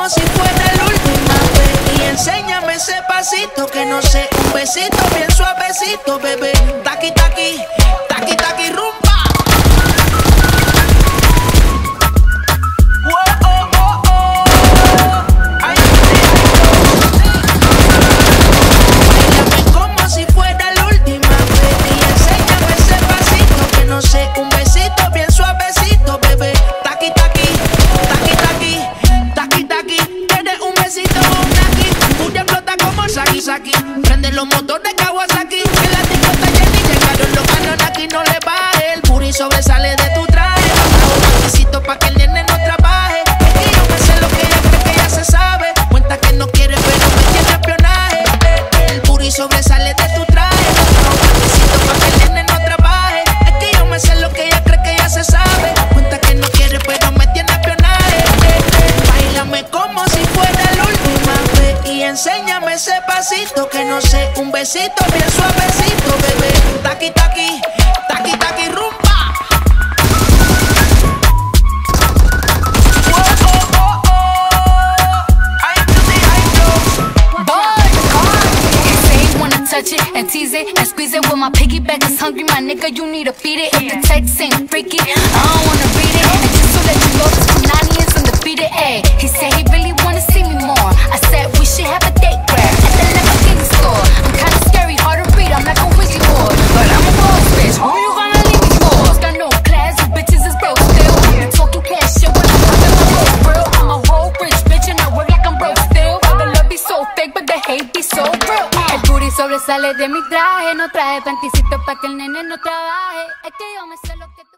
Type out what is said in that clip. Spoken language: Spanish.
como si fuera la última vez. Y enséñame ese pasito que no sé, un besito bien suavecito, bebé. Taqui, taqui, taqui, taqui, rumba. Aquí, prende los motores Kawasaki. Que la disco está llena y llegaron los canos aquí. No le baje, el booty sobresale de tu traje. Bajo un requisito pa' que el nene no trabaje. Es que yo me sé lo que ella cree que ya se sabe. Cuenta que no quiere pero me tiene espionaje. El booty sobresale de tu traje. Bajo un requisito pa' que el nene no trabaje. Es que yo me sé lo que ella cree que ya se sabe. Cuenta que no quiere pero me tiene espionaje. Báilame como si fuera la última vez. Y enséñame ese pasito que no sé, un besito bien suavecito, bebé. Taqui, taqui, taqui, taqui, rumba. Touch it and tease it and squeeze it. When my piggyback is hungry, my nigga, you need to feed it. If the text ain't freaky, I don't wanna read it. And just to let you know, this Punani is undefeated. Ayy, he said he really wanna see me more. I said we should have a date where at the Lamborghini store. I'm kinda scary, hard to read, I'm like a Ouija board, but I'm a boss bitch. Who you gonna leave me for? Got no class, you bitches is broke still. You talking cash shit when I'm talking my whole real. I'm a whole rich bitch and I work like I'm broke still. The love be so fake, but the hate be so real. Sobresale de mi traje, no traje panticito pa' que el nene no trabaje. Es que yo me sé lo que